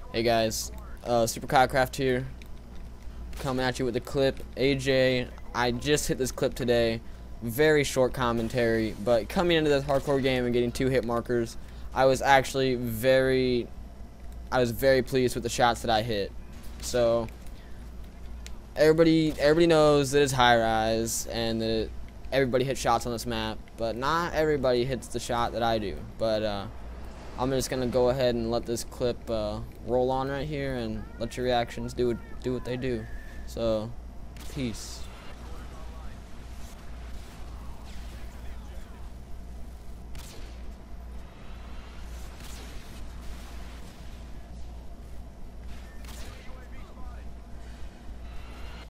Hey guys, Super Kylecraft here, coming at you with the clip. AJ, I just hit this clip today. Very short commentary, but coming into this hardcore game and getting 2 hit markers, I was actually very pleased with the shots that I hit. So everybody knows that it's high rise and that everybody hits shots on this map, but not everybody hits the shot that I do. But I'm just gonna go ahead and let this clip roll on right here and let your reactions do what they do. So, peace.